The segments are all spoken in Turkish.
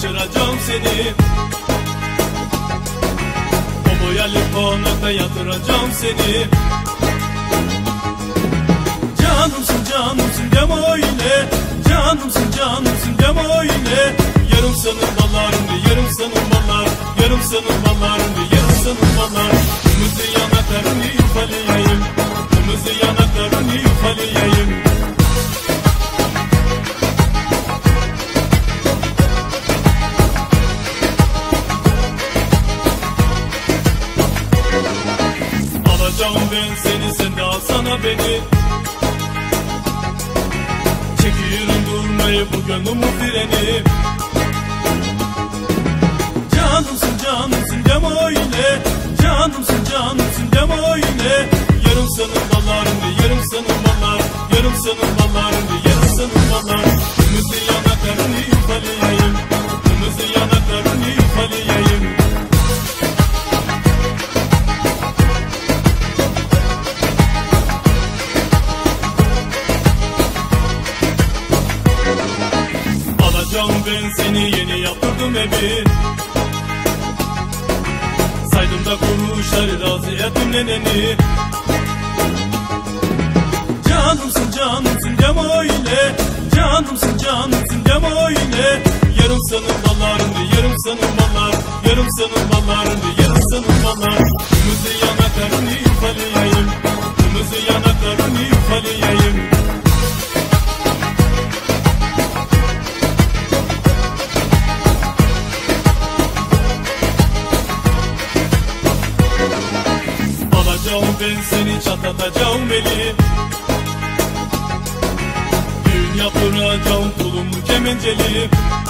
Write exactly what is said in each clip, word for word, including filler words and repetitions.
kaçıracağım seni. O boyalı konakta yatıracağım seni. Canımsın canımsın deme öyle, canımsın canımsın deme öyle. Yarım sanır ballarımdı, yarım sanır ballar, yarım sanır ballarımdı, yarım sanır ballar. Kırmızı yanaklarını yufalayayım, kırmızı yanaklarını yufalayayım. Alacağım ben seni, sen de alsana beni. Çekiyorum durmayı bu gönlümün freni. Canımsın canımsın deme öyle, canımsın canımsın deme öyle. Yarım sanır ballarımdı, yarım sanır ballar, yarım sanır ballarımdı, yarım sanır ballar. Kırmızı yanaklarını yufalayayım, kırmızı yanaklarını yufalayayım. Alacağım ben seni, yeni yaptırdım evi. Saydım da kuruşları, razı ettim neneni. Canımsın canımsın deme öyle, canımsın canımsın deme öyle. Yarım sanır ballarımdı, yarım sanır ballar, yarım sanır ballarımdı, yarım sanır ballar. Kırmızı yanaklarını yufalayayım, kırmızı yanaklarını yufalayayım. Alacağım ben seni, çatlatacağım eli. Düğün yaptıracağım tulumlu kemenceli.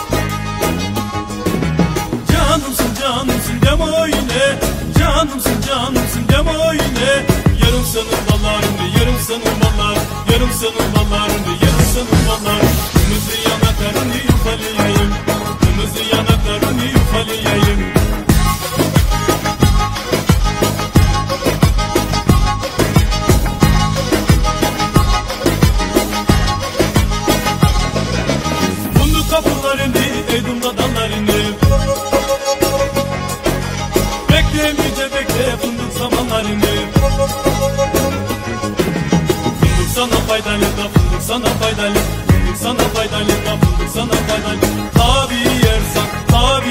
Canımsın canımsın deme öyle, canımsın canımsın deme öyle. Yarım sanır ballarımdı, yarım sanır ballar, yarım sanır ballarımdı, yarım sanır ballar. Kırmızı yanaklarını yufalayayım, kırmızı yanaklarını yufalayayım. Kapılarını, eydumda dallarını. Beklemeyece bekle fındık zamanlarını. Fındık sana faydalı da, fındık sana faydalı. Fındık sana faydalı da, fındık sana faydalı. Tabi yersen, tabi